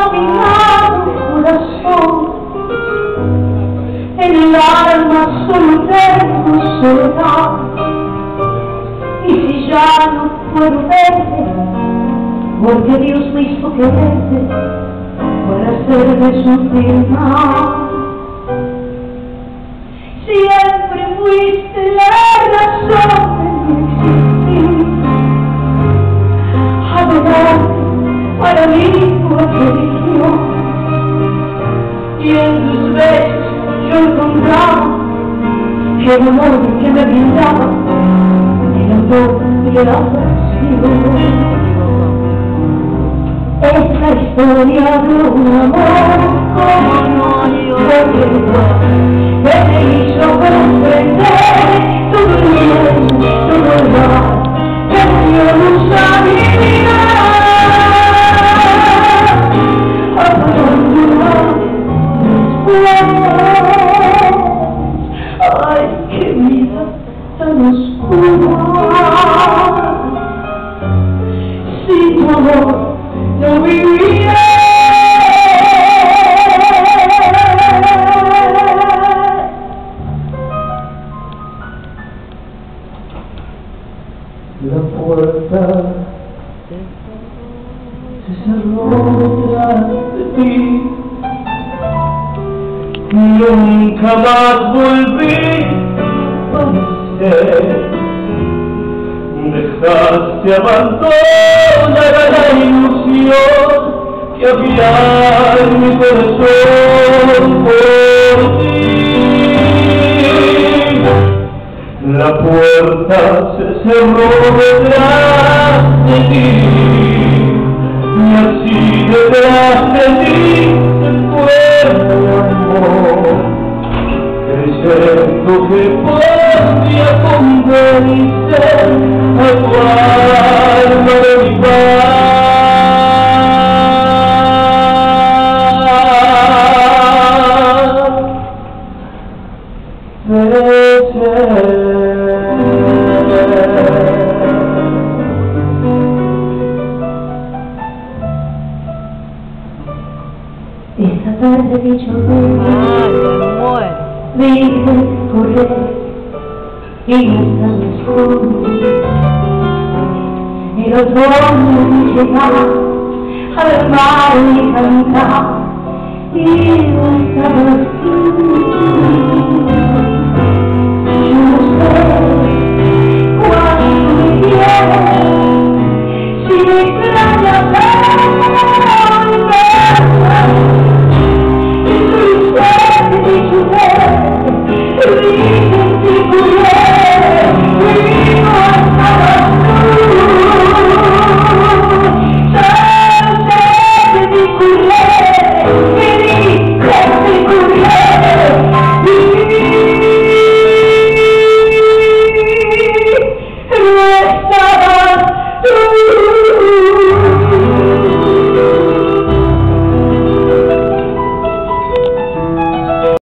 contaminado corazón, en el alma solo tengo soledad. Y si ya no puedo verte, porque Dios me hizo quererte para hacerme sufrir más. Siempre fuiste la razón de mi existir. Adorarte para mí fue religión, y en tus besos yo encontraba el amor que me brindaba, el amor y la pasión. Esta historia de un amor como no hay otro, que me hizo comprender todo el bien, todo el mal, que me dio luz a mi vida. Ay, qué vida tan oscura, sin tu amor no viviré. La puerta se cerró delante de ti, nunca más volví a ser. Dejaste abandonar a la ilusión que había en mi corazón por ti. La puerta se cerró detrás de ti, y así detrás de ti se fue tu amor, creyendo que podía convencer a tu alma de mi paz. Esta tarde vi llover, vi correr y las flores, y los hombres llegaban al mar y cantar, y no estabas tú. Yo no sé cuánto me quieres, si me extrañas no estabas tú.